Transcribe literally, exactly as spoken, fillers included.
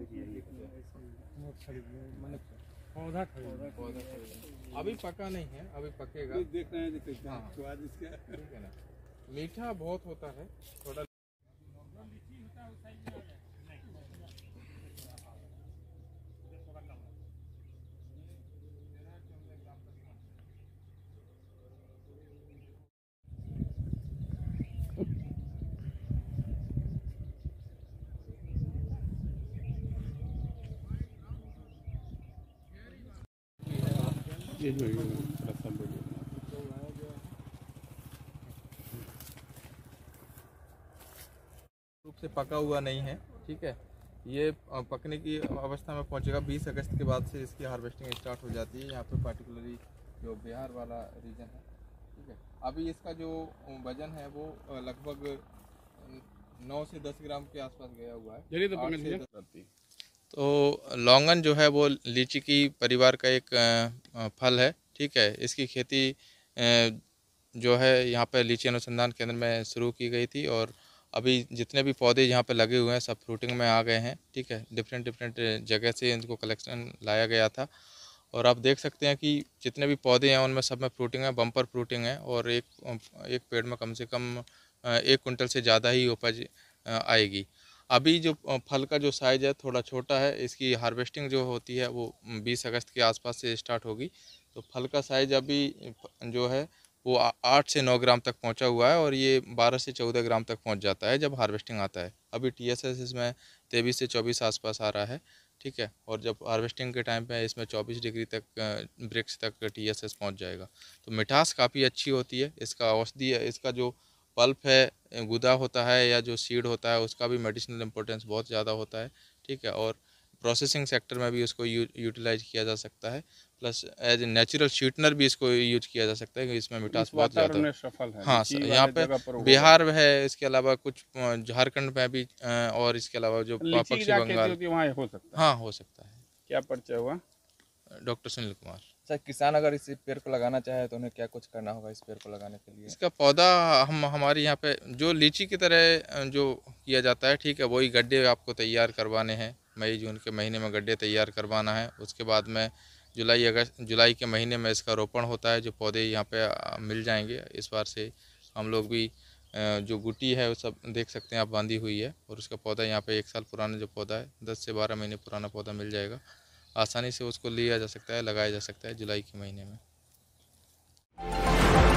पौधा खरीद अभी पका नहीं है, अभी पकेगा। देख रहे हैं हाँ। स्वाद इसका ठीक है ना, मीठा बहुत होता है थोड़ा। ये जो रसम रूप से पका हुआ नहीं है। ठीक है, ये पकने की अवस्था में पहुंचेगा। बीस अगस्त के बाद से इसकी हार्वेस्टिंग स्टार्ट हो जाती है यहाँ पे, पार्टिकुलरली जो बिहार वाला रीजन है। ठीक है, अभी इसका जो वजन है वो लगभग नौ से दस ग्राम के आसपास गया हुआ है। तो, तो लौंगन जो है वो लीची की परिवार का एक फल है। ठीक है, इसकी खेती जो है यहाँ पे लीची अनुसंधान केंद्र में शुरू की गई थी और अभी जितने भी पौधे यहाँ पे लगे हुए हैं सब फ्रूटिंग में आ गए हैं। ठीक है, डिफरेंट डिफरेंट जगह से इनको कलेक्शन लाया गया था और आप देख सकते हैं कि जितने भी पौधे हैं उनमें सब में फ्रूटिंग है, बम्पर फ्रूटिंग है और एक एक पेड़ में कम से कम एक कुंटल से ज़्यादा ही उपज आएगी। अभी जो फल का जो साइज़ है थोड़ा छोटा है। इसकी हार्वेस्टिंग जो होती है वो बीस अगस्त के आसपास से स्टार्ट होगी। तो फल का साइज़ अभी जो है वो आठ से नौ ग्राम तक पहुंचा हुआ है और ये बारह से चौदह ग्राम तक पहुंच जाता है जब हार्वेस्टिंग आता है। अभी टी एस एस इसमें तेईस से चौबीस आसपास आ रहा है। ठीक है, और जब हार्वेस्टिंग के टाइम पे इसमें चौबीस डिग्री तक ब्रिक्स तक टी एस एस पहुँच जाएगा। तो मिठास काफ़ी अच्छी होती है। इसका औषधि है, इसका जो पल्प है, गुदा होता है या जो सीड होता है उसका भी मेडिसिनल इम्पोर्टेंस बहुत ज़्यादा होता है। ठीक है, और प्रोसेसिंग सेक्टर में भी उसको यू, यूटिलाइज किया जा सकता है। Plus as a natural sweetener भी इसको यूज किया जा सकता है क्योंकि इसमें मिठास बहुत ज़्यादा है। सफल है। हाँ, यहाँ पे बिहार में है, इसके अलावा कुछ झारखंड में भी और इसके अलावा जो पश्चिम बंगाल वहाँ हो सकता है। हाँ हो सकता है। क्या परिचय हुआ? डॉक्टर सुनील कुमार। सर, किसान अगर इस पेड़ को लगाना चाहे तो उन्हें क्या कुछ करना होगा इस पेड़ को लगाने के लिए? इसका पौधा हम हमारे यहाँ पे जो लीची की तरह जो किया जाता है, ठीक है, वही गड्ढे आपको तैयार करवाने हैं। मई जून के महीने में गड्ढे तैयार करवाना है। उसके बाद में जुलाई अगस्त जुलाई के महीने में इसका रोपण होता है। जो पौधे यहाँ पे मिल जाएंगे, इस बार से हम लोग भी जो गुटी है वो सब देख सकते हैं आप, बांधी हुई है और उसका पौधा यहाँ पे एक साल पुराना जो पौधा है, दस से बारह महीने पुराना पौधा मिल जाएगा। आसानी से उसको लिया जा सकता है, लगाया जा सकता है जुलाई के महीने में।